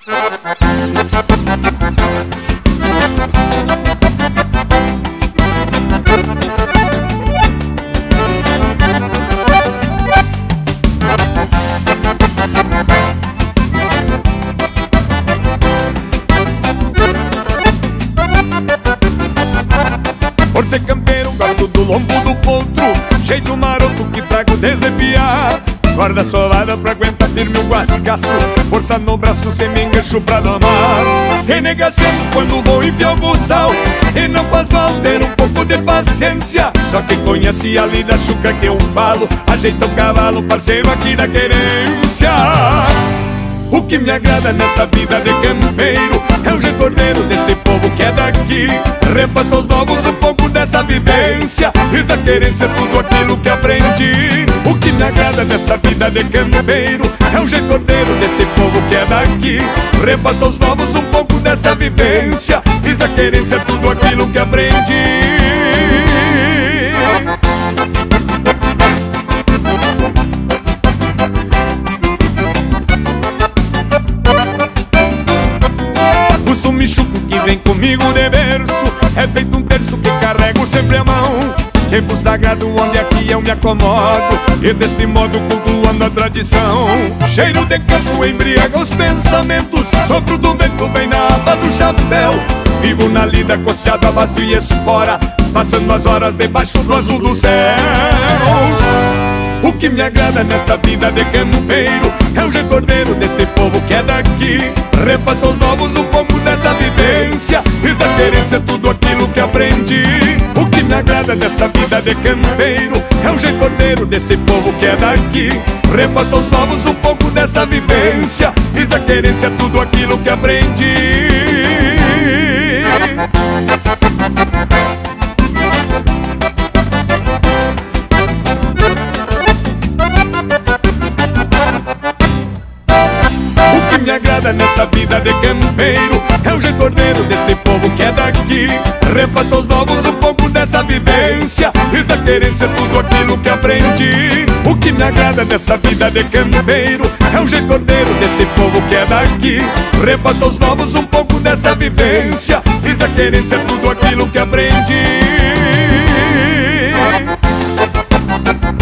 Por ser campeiro gosto do lombo do potro, jeito maroto que trago desde piar. Guarda sovada pra aguentar firme o guascaço, força no braço sem me engancho pra domar. Sem negação quando vou enfiar o buçal, e não faz mal ter um pouco de paciência. Só quem conhece a lida chucra que eu falo, ajeita o cavalo, parceiro aqui da querência. O que me agrada nesta vida de campeiro é o jeito ordeiro deste povo que é daqui. Repassa aos novos um pouco dessa vivência, e da querência tudo aquilo que aprendi. O que me agrada nesta vida de campeiro é o jeito ordeiro deste povo que é daqui. Repassa aos novos um pouco dessa vivência, e da querência tudo aquilo que aprendi. Costume chuco que vem comigo de berço, é feito um terço que carrego sempre a mão. Tempo sagrado onde aqui eu me acomodo, e deste modo cultuando a tradição. Cheiro de campo embriaga os pensamentos, sopro do vento vem na aba do chapéu. Vivo na lida costeado a basto e espora, passando as horas debaixo do azul do céu. O que me agrada nesta vida de campeiro é o jeito ordeiro deste povo que é daqui. Repassa aos novos um pouco dessa vivência, e da querência tudo aquilo que aprendi. O que me agrada nesta vida de campeiro é o jeito ordeiro deste povo que é daqui. Repassa aos novos um pouco dessa vivência, e da querência tudo aquilo que aprendi. O que me agrada nesta vida de campeiro é o jeito ordeiro deste povo que é daqui. Repassa aos novos um pouco dessa vivência, e da querência tudo aquilo que aprendi. O que me agrada nesta vida de campeiro é o jeito ordeiro deste povo que é daqui. Repassa aos novos um pouco dessa vivência, e da querência tudo aquilo que aprendi.